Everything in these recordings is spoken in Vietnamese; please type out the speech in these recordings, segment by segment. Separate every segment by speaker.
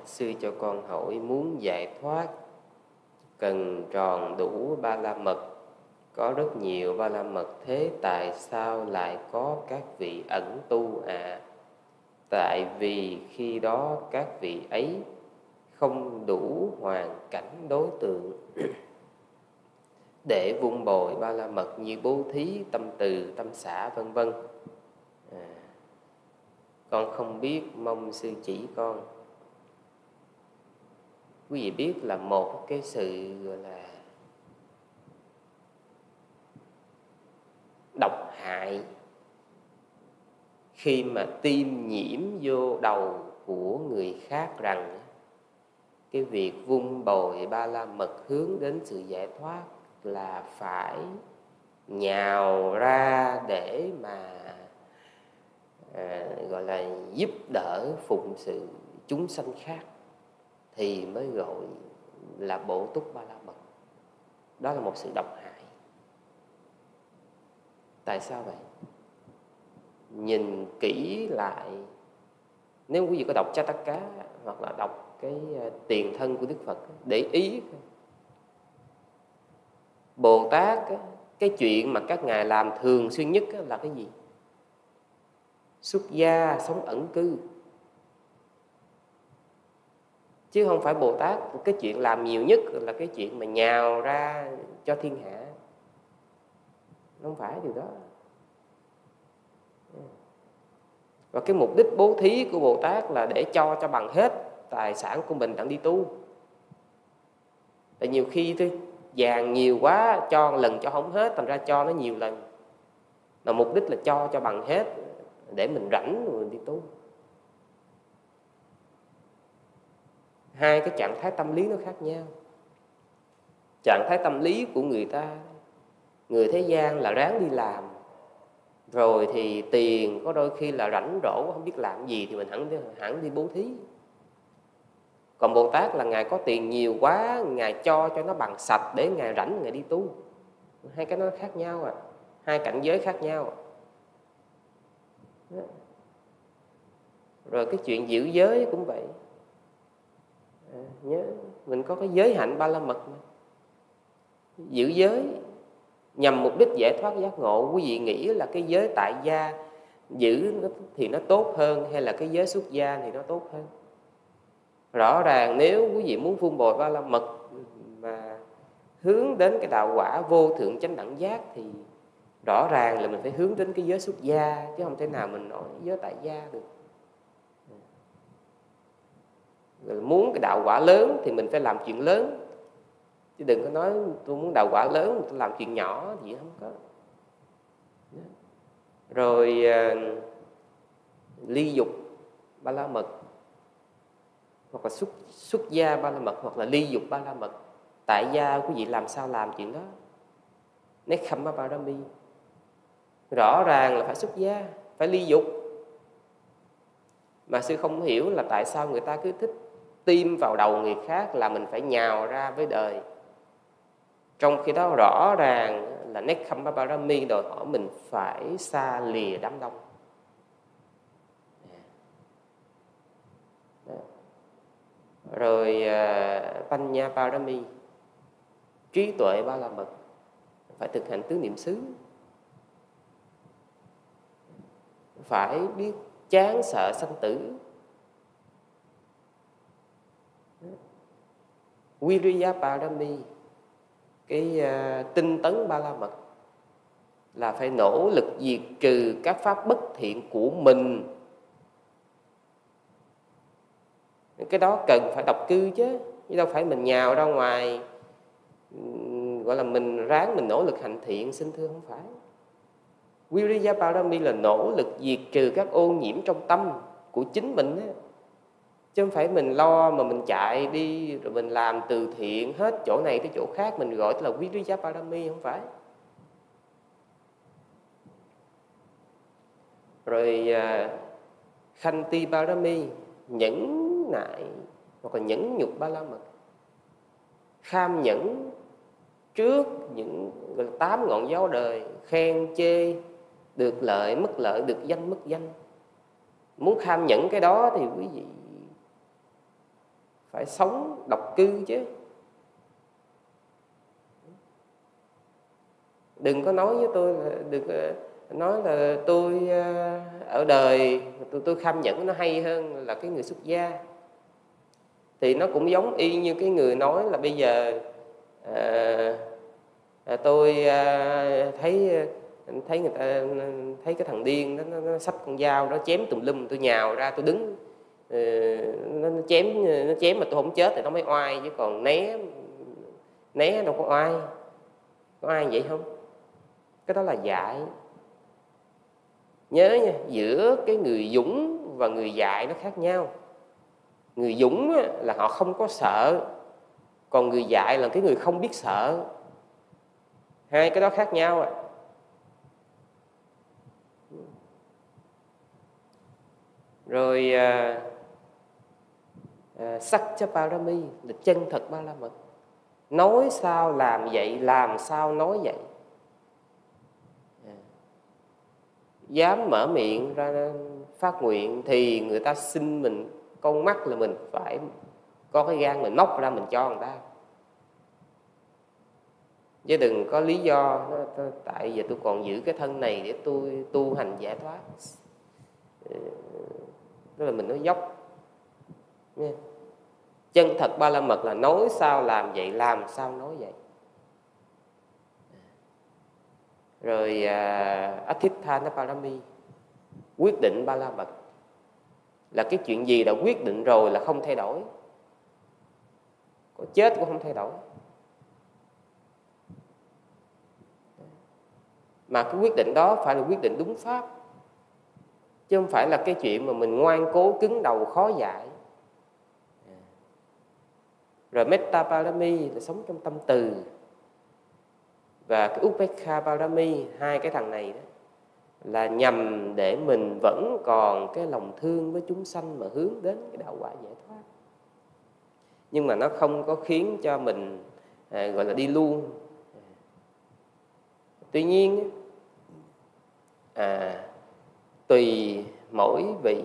Speaker 1: Bạch sư cho con hỏi, muốn giải thoát cần tròn đủ ba la mật. Có rất nhiều ba la mật, thế tại sao lại có các vị ẩn tu ạ? Tại vì khi đó các vị ấy không đủ hoàn cảnh đối tượng để vun bồi ba la mật như bố thí, tâm từ, tâm xả vân vân. Con không biết, mong sư chỉ con. Quý vị biết là một cái sự gọi là độc hại khi mà tiêm nhiễm vô đầu của người khác rằng cái việc vun bồi ba la mật hướng đến sự giải thoát là phải nhào ra để mà gọi là giúp đỡ phụng sự chúng sanh khác thì mới gọi là bổ túc ba la mật. Đó là một sự độc hại. Tại sao vậy? Nhìn kỹ lại, nếu quý vị có đọc Chataka hoặc là đọc cái tiền thân của Đức Phật, để ý Bồ Tát, cái chuyện mà các ngài làm thường xuyên nhất là cái gì? Xuất gia, sống ẩn cư. Chứ không phải Bồ Tát cái chuyện làm nhiều nhất là cái chuyện mà nhào ra cho thiên hạ. Không phải điều đó. Và cái mục đích bố thí của Bồ Tát là để cho bằng hết tài sản của mình đặng đi tu. Tại nhiều khi thôi, vàng nhiều quá, cho lần cho không hết, thành ra cho nó nhiều lần. Mà mục đích là cho bằng hết để mình rảnh rồi mình đi tu. Hai cái trạng thái tâm lý nó khác nhau. Trạng thái tâm lý của người ta, người thế gian là ráng đi làm, rồi thì tiền có đôi khi là rảnh rỗi không biết làm gì thì mình hẳn đi bố thí. Còn Bồ Tát là ngài có tiền nhiều quá, ngài cho nó bằng sạch để ngài rảnh ngài đi tu. Hai cái nó khác nhau à, hai cảnh giới khác nhau. Rồi cái chuyện giữ giới cũng vậy. Nhớ mình có cái giới hạnh ba la mật mà. Giữ giới nhằm mục đích giải thoát giác ngộ. Quý vị nghĩ là cái giới tại gia giữ thì nó tốt hơn, hay là cái giới xuất gia thì nó tốt hơn? Rõ ràng nếu quý vị muốn vun bồi ba la mật mà hướng đến cái đạo quả vô thượng chánh đẳng giác thì rõ ràng là mình phải hướng đến cái giới xuất gia, chứ không thể nào mình nói giới tại gia được. Rồi muốn cái đạo quả lớn thì mình phải làm chuyện lớn, chứ đừng có nói tôi muốn đạo quả lớn tôi làm chuyện nhỏ gì không có. Rồi ly dục ba la mật, hoặc là xuất gia ba la mật, hoặc là ly dục ba la mật. Tại gia quý vị làm sao làm chuyện đó? Nekkhamma Parami rõ ràng là phải xuất gia, phải ly dục. Mà sư không hiểu là tại sao người ta cứ thích tiêm vào đầu người khác là mình phải nhào ra với đời, trong khi đó rõ ràng là Nekkhamma Parami đòi hỏi mình phải xa lìa đám đông. Rồi Panya Parami, trí tuệ ba la mật, phải thực hành tứ niệm xứ, phải biết chán sợ sanh tử. Viriya Parami, cái tinh tấn ba la mật, là phải nỗ lực diệt trừ các pháp bất thiện của mình. Cái đó cần phải độc cư chứ đâu phải mình nhào ra ngoài gọi là mình ráng mình nỗ lực hành thiện. Xin thưa không phải. Viriya Parami là nỗ lực diệt trừ các ô nhiễm trong tâm của chính mình á, chứ không phải mình lo mà mình chạy đi rồi mình làm từ thiện hết chỗ này tới chỗ khác mình gọi là Viriya Parami, không phải. Rồi Khanti Parami, nhẫn nại hoặc là nhẫn nhục ba la mật, kham nhẫn trước những 8 ngọn gió đời, khen chê, được lợi mất lợi, được danh mất danh. Muốn kham nhẫn cái đó thì quý vị phải sống độc cư chứ. Đừng có nói với tôi là đừng nói là tôi ở đời tôi kham nhẫn nó hay hơn là cái người xuất gia. Thì nó cũng giống y như cái người nói là bây giờ tôi thấy người ta thấy cái thằng điên nó xách con dao nó chém tùm lum, tôi nhào ra tôi đứng, nó chém mà tôi không chết thì nó mới oai, chứ còn né đâu có oai. Có ai vậy không? Cái đó là dại. Nhớ nha, giữa cái người dũng và người dại nó khác nhau. Người dũng là họ không có sợ, còn người dại là cái người không biết sợ. Hai cái đó khác nhau à. Rồi Satya Parami là chân thật ba la mật. Nói sao làm vậy, làm sao nói vậy. Dám mở miệng ra phát nguyện thì người ta xin mình con mắt là mình phải có cái gan mình móc ra mình cho người ta. Chứ đừng có lý do tại giờ tôi còn giữ cái thân này để tôi tu hành giải thoát. Đó là mình nói dốc nha. Chân thật ba la mật là nói sao làm vậy, làm sao nói vậy. Rồi Atithana Parami, quyết định ba la mật là cái chuyện gì đã quyết định rồi là không thay đổi, có chết cũng không thay đổi. Mà cái quyết định đó phải là quyết định đúng pháp, chứ không phải là cái chuyện mà mình ngoan cố cứng đầu khó dạy. Rồi Metta Parami là sống trong tâm từ, và cái Upekha Parami, hai cái thằng này đó là nhằm để mình vẫn còn cái lòng thương với chúng sanh mà hướng đến cái đạo quả giải thoát. Nhưng mà nó không có khiến cho mình gọi là đi luôn. Tuy nhiên tùy mỗi vị.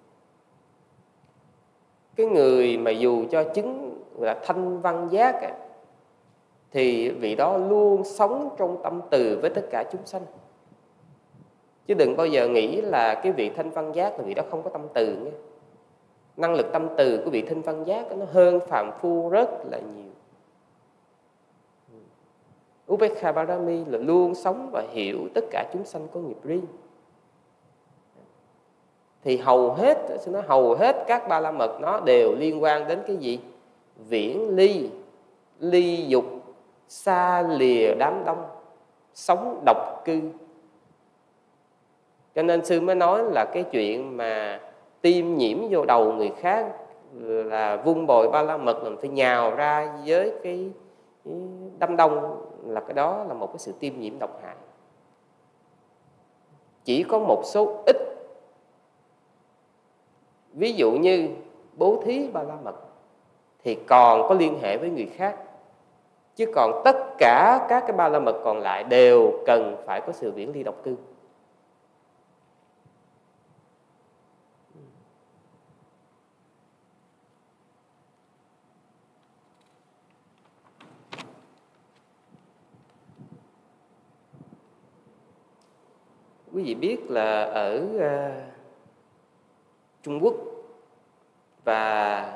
Speaker 1: Cái người mà dù cho chứng là thanh văn giác thì vị đó luôn sống trong tâm từ với tất cả chúng sanh. Chứ đừng bao giờ nghĩ là cái vị thanh văn giác là vị đó không có tâm từ nghe. Năng lực tâm từ của vị thanh văn giác nó hơn phàm phu rất là nhiều. Upekha Parami là luôn sống và hiểu tất cả chúng sanh có nghiệp riêng. Thì hầu hết các ba la mật nó đều liên quan đến cái gì? Viễn ly, ly dục, xa lìa đám đông, sống độc cư. Cho nên sư mới nói là cái chuyện mà tiêm nhiễm vô đầu người khác là vung bồi ba la mật, mình phải nhào ra với cái đám đông, là cái đó là một cái sự tiêm nhiễm độc hại. Chỉ có một số ít, ví dụ như bố thí ba la mật thì còn có liên hệ với người khác, chứ còn tất cả các cái ba la mật còn lại đều cần phải có sự viễn ly độc cư. Quý vị biết là ở Trung Quốc và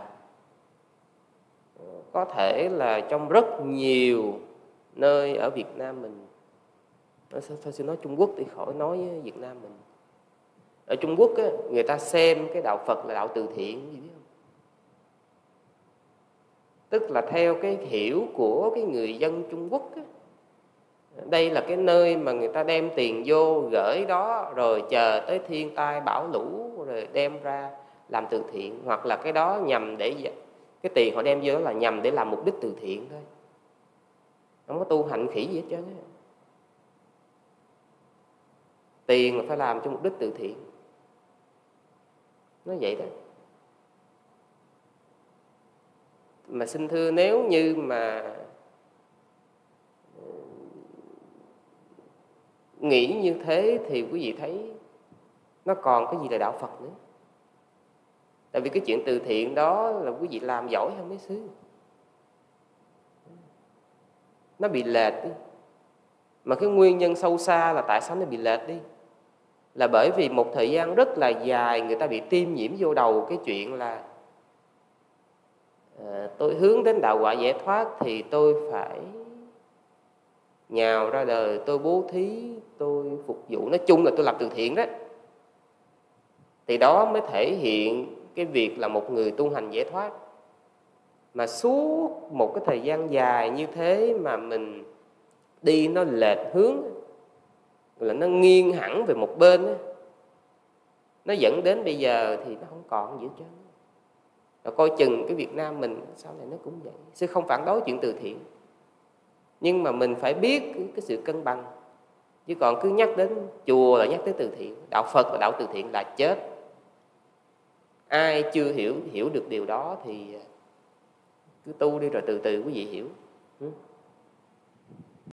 Speaker 1: có thể là trong rất nhiều nơi ở Việt Nam mình, thôi xin nói Trung Quốc thì khỏi nói Việt Nam mình. Ở Trung Quốc á, người ta xem cái đạo Phật là đạo từ thiện, gì biết không? Tức là theo cái hiểu của cái người dân Trung Quốc á, đây là cái nơi mà người ta đem tiền vô gửi đó, rồi chờ tới thiên tai bão lũ rồi đem ra làm từ thiện, hoặc là cái đó nhằm để cái tiền họ đem vô đó là nhằm để làm mục đích từ thiện thôi, không có tu hành khỉ gì hết trơn á. Tiền là phải làm cho mục đích từ thiện, nó vậy đó. Mà xin thưa, nếu như mà nghĩ như thế thì quý vị thấy nó còn cái gì là đạo Phật nữa. Tại vì cái chuyện từ thiện đó là quý vị làm giỏi hơn mấy xứ. Nó bị lệch đi. Mà cái nguyên nhân sâu xa là tại sao nó bị lệch đi, là bởi vì một thời gian rất là dài người ta bị tiêm nhiễm vô đầu cái chuyện là tôi hướng đến đạo quả giải thoát thì tôi phải nhào ra đời, tôi bố thí, tôi phục vụ, nói chung là tôi làm từ thiện đó. Thì đó mới thể hiện cái việc là một người tu hành giải thoát. Mà suốt một cái thời gian dài như thế mà mình đi nó lệch hướng, là nó nghiêng hẳn về một bên đó, nó dẫn đến bây giờ thì nó không còn gì hết trơn. Rồi coi chừng cái Việt Nam mình sau này nó cũng vậy. Sư không phản đối chuyện từ thiện, nhưng mà mình phải biết cái sự cân bằng. Chứ còn cứ nhắc đến chùa là nhắc tới từ thiện, đạo Phật và đạo từ thiện là chết. Ai chưa hiểu được điều đó thì cứ tu đi rồi từ từ quý vị hiểu.